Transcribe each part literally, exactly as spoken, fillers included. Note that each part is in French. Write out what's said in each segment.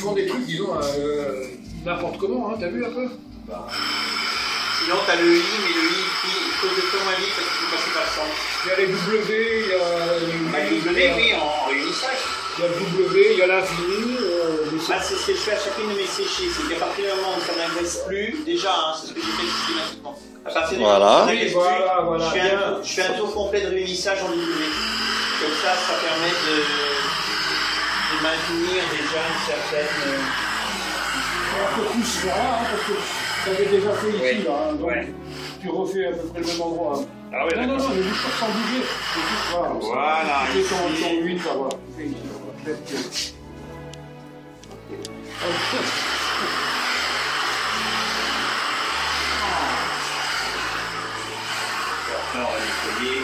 font des trucs, disons, euh, n'importe comment, hein, t'as vu un peu? Bah. Sinon, t'as le I, mais le I, il cause de ton avis parce qu'il faut passer par le centre. Il y a les W, il y a le W, oui, en réunissage. Il y a le W, il y a l'infini. Euh, ah, c'est ce que je fais à chacune de mes séchées, c'est qu'à partir du moment où ça n'agresse plus, déjà, hein, c'est ce que j'ai fait systématiquement. À partir du voilà. moment où ça n'agresse voilà, plus, voilà, je, fais un, je fais un tour complet de réunissage en W. Comme ça, ça permet de, de maintenir déjà une certaine. Un peu plus là, hein, parce que tu avais déjà fait ici, oui. là, hein, donc ouais. tu refais à peu près le même endroit. Hein. Ah ouais, non, non, non, ne bouge pas sans bouger. Voilà, voilà tu fais ton, ton huile, ça va. Tu fais ici, là, on va nettoyer.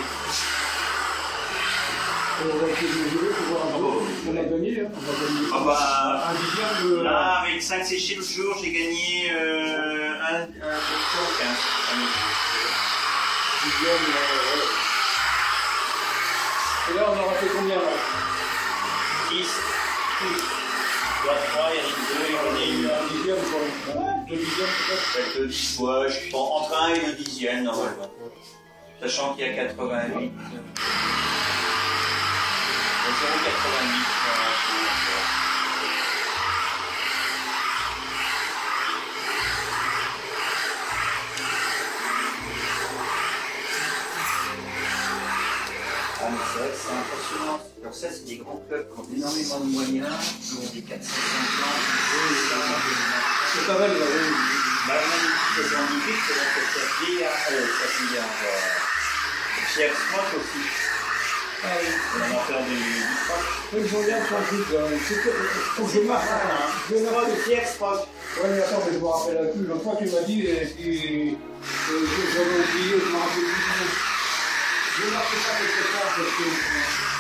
On va essayer de mesurer pour voir un peu ce qu'on a gagné. Hein. On va gagner ah bah, un dixième de... Là, avec cinq séchés le jour, j'ai gagné euh, un quinze. Dixième, euh, ouais. Et là, on aura fait combien là? dix. trois, il y en a deux, il y en a un dixième, quoi. Deux dixièmes, peut-être? deux, ouais, je pense entre un et deux dixièmes, normalement. Sachant qu'il y a quatre-vingt-huit. zéro virgule quatre-vingt-huit. Ah, mais c'est vrai que c'est impressionnant. Alors ça, c'est des grands clubs qui ont énormément de moyens, qui ont des quatre cent cinquante. C'est pas mal, là, oui. Bah, même si c'est magnifique, c'est dans cette vieille ça c'est Pierre Smock aussi. Ah oui. On en faire du Smock. Oui, je regarde sur un truc, là. Il faut que je marque. Je vais marquer de Pierre Smock. Ouais, mais attends, mais je me rappelle plus. L'autre fois, tu m'as dit et puis j'avais oublié, je me rappelle plus. Je vais marquer ça quelque part parce que.